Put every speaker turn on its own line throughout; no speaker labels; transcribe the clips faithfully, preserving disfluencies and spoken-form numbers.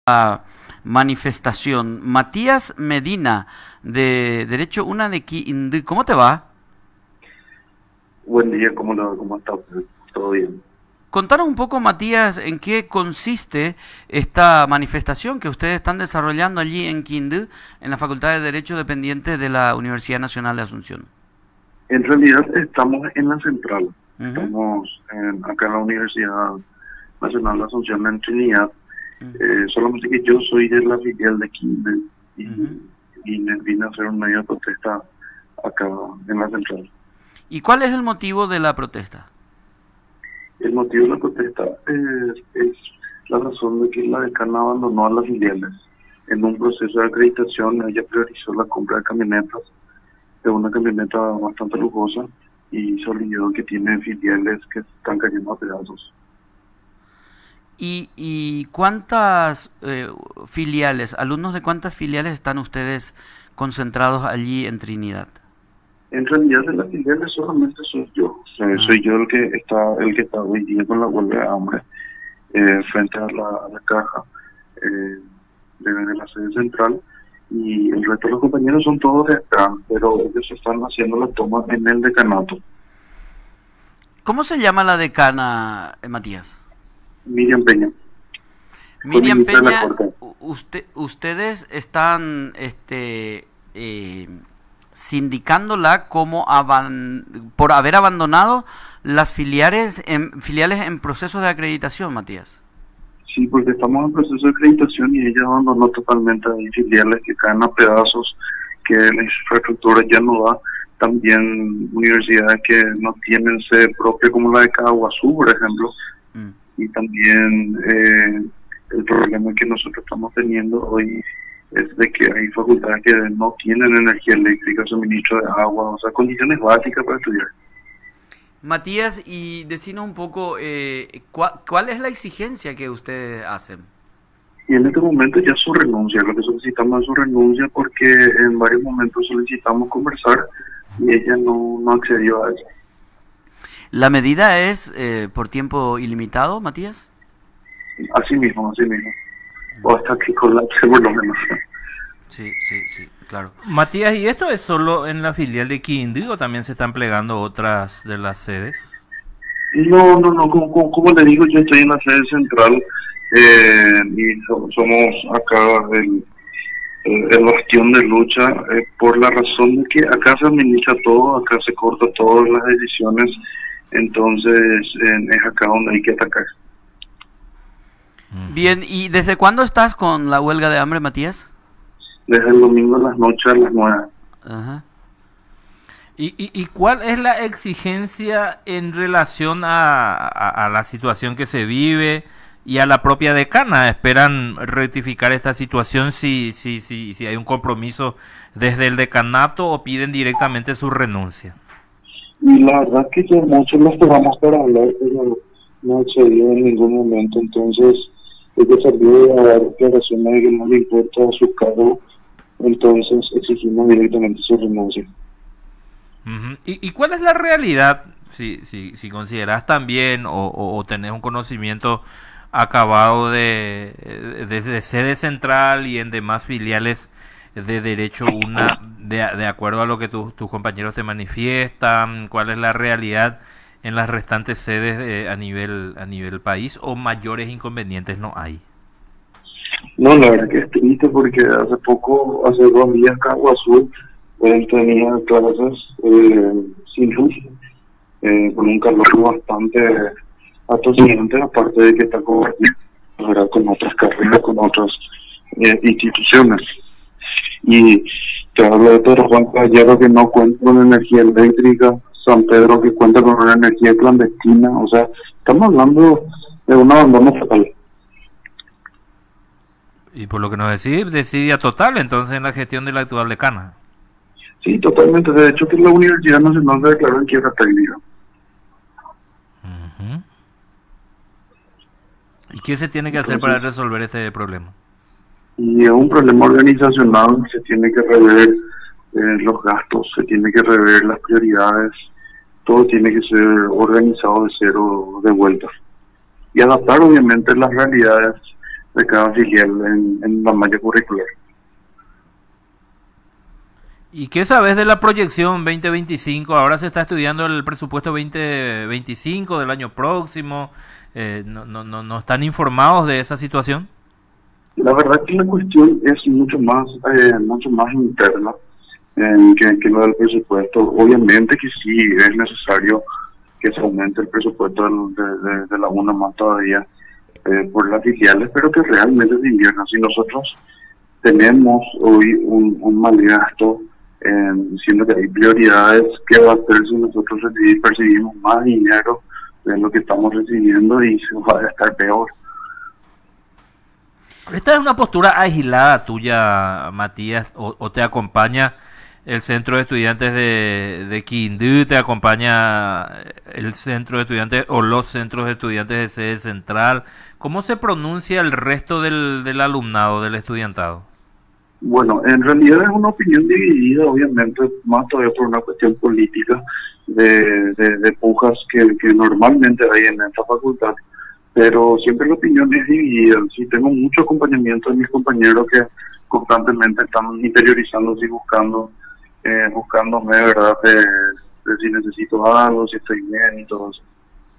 la manifestación. Matías Medina, de Derecho Una de Quindío. ¿Cómo te va?
Buen día, ¿cómo, lo, cómo está usted? ¿Todo bien?
Contanos un poco, Matías, en qué consiste esta manifestación que ustedes están desarrollando allí en Quindío, en la Facultad de Derecho dependiente de la Universidad Nacional de Asunción.
En realidad estamos en la central.
Uh-huh.
Estamos en, acá en la Universidad Nacional de Asunción en Trinidad. Uh-huh. eh, solamente que yo soy de la filial de Quindío y, uh-huh. y me vine a hacer un medio de protesta acá en la central.
¿Y cuál es el motivo de la protesta?
El motivo de la protesta es, es la razón de que la decana abandonó a las filiales. En un proceso de acreditación, ella priorizó la compra de camionetas, de una camioneta bastante lujosa, y se olvidó que tiene filiales que están cayendo a pedazos.
¿Y, y cuántas eh, filiales, alumnos de cuántas filiales están ustedes concentrados allí en Trinidad?
En realidad de las filiales solamente soy yo. O sea, ah. Soy yo el que está el que está hoy día con la huelga de hambre eh, frente a la, a la caja eh, de, de la sede central, y el resto de los compañeros son todos de acá, pero ellos están haciendo la toma en el decanato.
¿Cómo se llama la decana, eh, Matías?
Miriam Peña.
Miriam Peña, usted, ustedes están este eh, sindicándola como aban, por haber abandonado las filiales en, filiales en proceso de acreditación, Matías.
Sí, porque estamos en proceso de acreditación y ella abandonó totalmente. Hay filiales que caen a pedazos, que la infraestructura ya no da. También universidades que no tienen sede propia, como la de Caguazú, por ejemplo. Mm. Y también eh, el problema que nosotros estamos teniendo hoy es de que hay facultades que no tienen energía eléctrica, suministro de agua, o sea, condiciones básicas para estudiar.
Matías, y decinos un poco, eh, ¿cuál, ¿cuál es la exigencia que ustedes hacen?
Y en este momento ya su renuncia, lo que solicitamos es su renuncia porque en varios momentos solicitamos conversar y ella no, no accedió a eso.
¿La medida es eh, por tiempo ilimitado, Matías?
Así mismo, así mismo. O hasta que colapse por lo menos.
Sí, sí, sí, claro.
Matías, ¿y esto es solo en la filial de Quindío o también se están plegando otras de las sedes?
No, no, no, como, como, como le digo, yo estoy en la sede central eh, y so, somos acá el, el, el bastión de lucha eh, por la razón de que acá se administra todo, acá se corta todas las decisiones, entonces eh, es acá donde hay que atacar.
Bien, ¿y desde cuándo estás con la huelga de hambre, Matías?
Desde el domingo a las noches a las nueve.
Ajá.
¿Y, y, y cuál es la exigencia en relación a, a, a la situación que se vive y a la propia decana? ¿Esperan rectificar esta situación si, si, si, si hay un compromiso desde el decanato o piden directamente su renuncia?
Y la verdad que ya muchos lo esperamos para hablar, pero no accedió en ningún momento, entonces ella salió a dar declaraciones de que no le importa a su cargo, entonces exigimos directamente su renuncia.
Uh-huh. ¿Y, ¿Y cuál es la realidad, si, si, si consideras también o, o, o tenés un conocimiento acabado de, de, de sede central y en demás filiales de Derecho Una, de, de acuerdo a lo que tu, tus compañeros te manifiestan? ¿Cuál es la realidad en las restantes sedes de, a nivel a nivel país, o mayores inconvenientes no hay?
No, la verdad que es triste porque hace poco, hace dos días, Caguazú eh, tenía clases eh, sin luz, eh, con un calor bastante atosiante, aparte de que está compartido con otras carreras, con otras eh, instituciones. Y te hablo de Pedro Juan Caballero, que no cuenta con energía eléctrica, San Pedro, que cuenta con una energía clandestina, o sea, estamos hablando de un abandono fatal.
Y por lo que nos decís, desidia total entonces en la gestión de la actual decana.
Sí, totalmente. De hecho, que la Universidad Nacional se declaró en quiebra técnica.
Uh-huh. ¿Y qué se tiene que entonces hacer para resolver este problema?
Y es un problema organizacional, se tiene que rever eh, los gastos, se tiene que rever las prioridades, todo tiene que ser organizado de cero de vuelta. Y adaptar obviamente las realidades de cada filial en, en la malla curricular.
¿Y qué sabes de la proyección veinte veinticinco? Ahora se está estudiando el presupuesto veinte veinticinco del año próximo. Eh, no, no, no, ¿No están informados de esa situación?
La verdad que la cuestión es mucho más eh, mucho más interna eh, que, que lo del presupuesto. Obviamente que sí es necesario que se aumente el presupuesto de, de, de la UNA más todavía eh, por las filiales, pero que realmente se invierna. Si nosotros tenemos hoy un, un mal gasto, eh, diciendo que hay prioridades, ¿qué va a hacer si nosotros recibimos, percibimos más dinero de lo que estamos recibiendo y se va a gastar peor?
¿Esta es una postura aislada tuya, Matías, o, o te acompaña el centro de estudiantes de, de Quindú, te acompaña el centro de estudiantes o los centros de estudiantes de sede central? ¿Cómo se pronuncia el resto del, del alumnado, del estudiantado?
Bueno, en realidad es una opinión dividida, obviamente, más todavía por una cuestión política de, de, de pujas que, que normalmente hay en esta facultad. Pero siempre la opinión es dividida. Sí, tengo mucho acompañamiento de mis compañeros que constantemente están interiorizándose y buscando, eh, buscándome, ¿verdad?, de, de si necesito algo, si estoy bien y todo eso.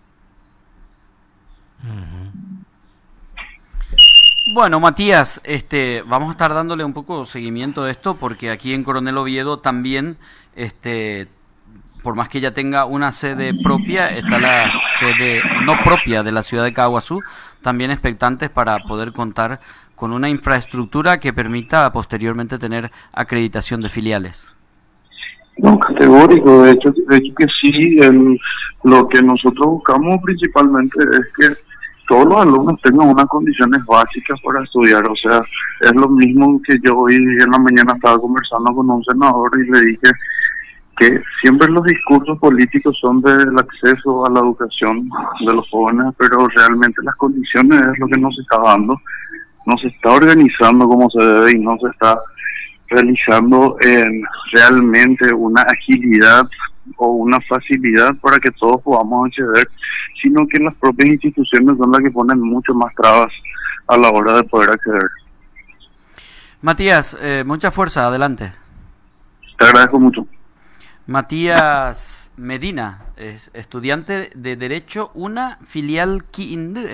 Bueno, Matías, este, vamos a estar dándole un poco seguimiento a esto porque aquí en Coronel Oviedo también, este, por más que ella tenga una sede propia, está la sede no propia de la ciudad de Caaguazú, también expectantes para poder contar con una infraestructura que permita posteriormente tener acreditación de filiales.
No, categórico, de hecho, de hecho que sí, el, lo que nosotros buscamos principalmente es que todos los alumnos tengan unas condiciones básicas para estudiar. O sea, es lo mismo que yo hoy en la mañana estaba conversando con un senador y le dije que siempre los discursos políticos son del acceso a la educación de los jóvenes, pero realmente las condiciones es lo que no se está dando, no se está organizando como se debe y no se está realizando en realmente una agilidad o una facilidad para que todos podamos acceder, sino que las propias instituciones son las que ponen mucho más trabas a la hora de poder acceder.
Matías, eh, mucha fuerza, adelante.
Te agradezco mucho.
Matías Medina, es estudiante de Derecho, una filial Quindú.